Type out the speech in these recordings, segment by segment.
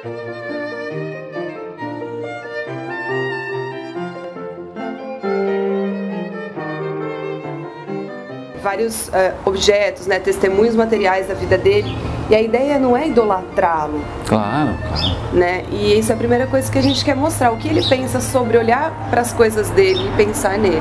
Vários objetos, né, testemunhos materiais da vida dele, e a ideia não é idolatrá-lo. Claro, né? E isso é a primeira coisa que a gente quer mostrar, o que ele pensa sobre olhar para as coisas dele e pensar nele.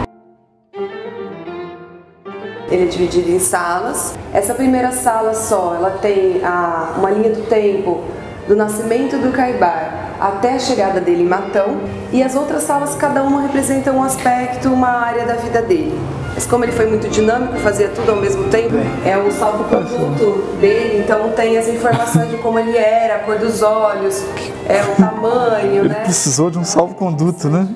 Ele é dividido em salas. Essa primeira sala só, ela tem uma linha do tempo do nascimento do Caibar até a chegada dele em Matão, e as outras salas, cada uma representa um aspecto, uma área da vida dele. Mas como ele foi muito dinâmico, fazia tudo ao mesmo tempo, é o salvo-conduto dele, então tem as informações de como ele era, a cor dos olhos, o tamanho, ele né? Precisou de um salvo-conduto, né?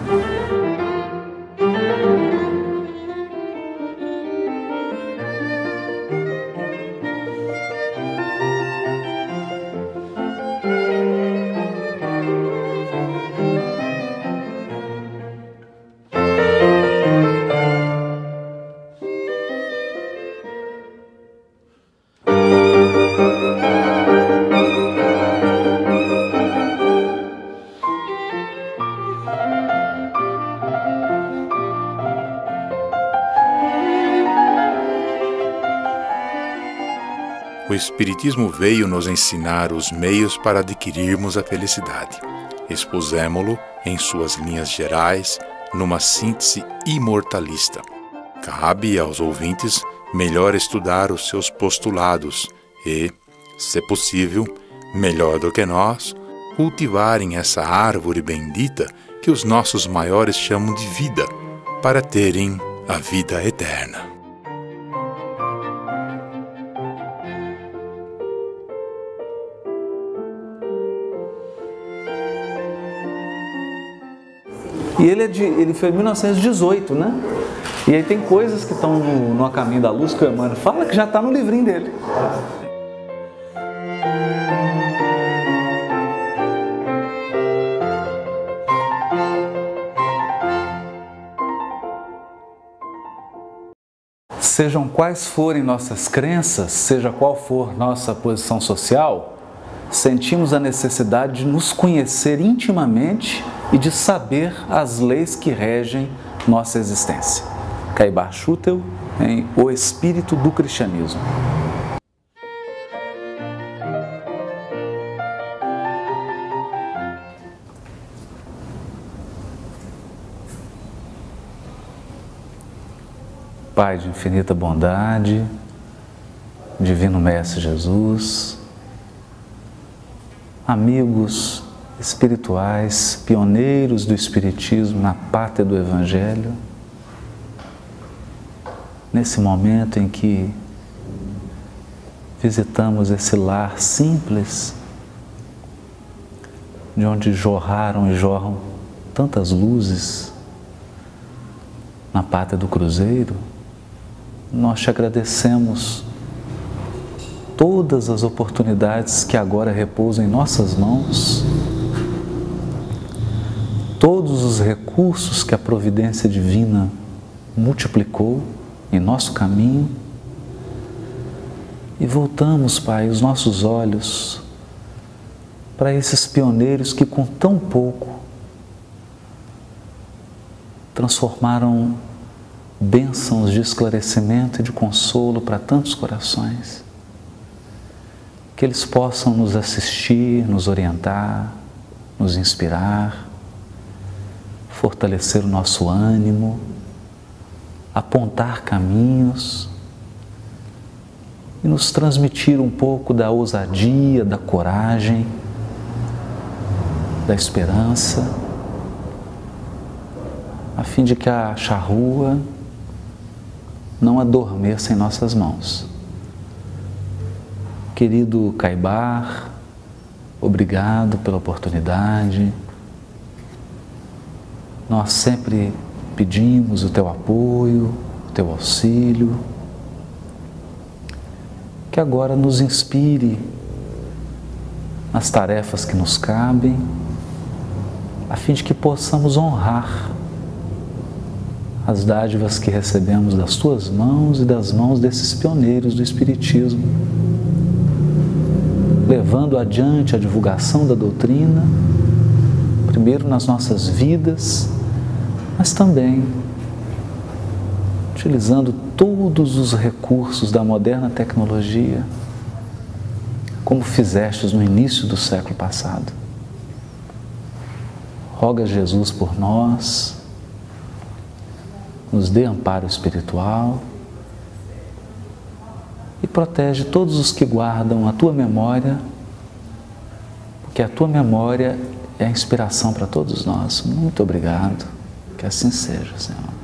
O Espiritismo veio nos ensinar os meios para adquirirmos a felicidade. Expusemo-lo em suas linhas gerais, numa síntese imortalista. Cabe aos ouvintes melhor estudar os seus postulados e, se possível, melhor do que nós, cultivarem essa árvore bendita que os nossos maiores chamam de vida, para terem a vida eterna. E ele foi em 1918, né? E aí tem coisas que estão no A Caminho da Luz que o Emmanuel fala que já está no livrinho dele. Sejam quais forem nossas crenças, seja qual for nossa posição social, sentimos a necessidade de nos conhecer intimamente e de saber as leis que regem nossa existência. Caibar Schutel, em O Espírito do Cristianismo. Pai de infinita bondade, Divino Mestre Jesus, amigos espirituais, pioneiros do Espiritismo na pátria do Evangelho, nesse momento em que visitamos esse lar simples, de onde jorraram e jorram tantas luzes na pátria do Cruzeiro, nós te agradecemos todas as oportunidades que agora repousam em nossas mãos, todos os recursos que a providência divina multiplicou em nosso caminho, e voltamos, Pai, os nossos olhos para esses pioneiros que com tão pouco transformaram bênçãos de esclarecimento e de consolo para tantos corações. Que eles possam nos assistir, nos orientar, nos inspirar, fortalecer o nosso ânimo, apontar caminhos e nos transmitir um pouco da ousadia, da coragem, da esperança, a fim de que a charrua não adormeça em nossas mãos. Querido Caibar, obrigado pela oportunidade. Nós sempre pedimos o teu apoio, o teu auxílio, que agora nos inspire nas tarefas que nos cabem, a fim de que possamos honrar as dádivas que recebemos das tuas mãos e das mãos desses pioneiros do Espiritismo. levando adiante a divulgação da doutrina, primeiro nas nossas vidas, mas também utilizando todos os recursos da moderna tecnologia, como fizestes no início do século passado. Roga Jesus por nós, nos dê amparo espiritual e protege todos os que guardam a Tua memória, porque a Tua memória é a inspiração para todos nós. Muito obrigado, que assim seja, Senhor.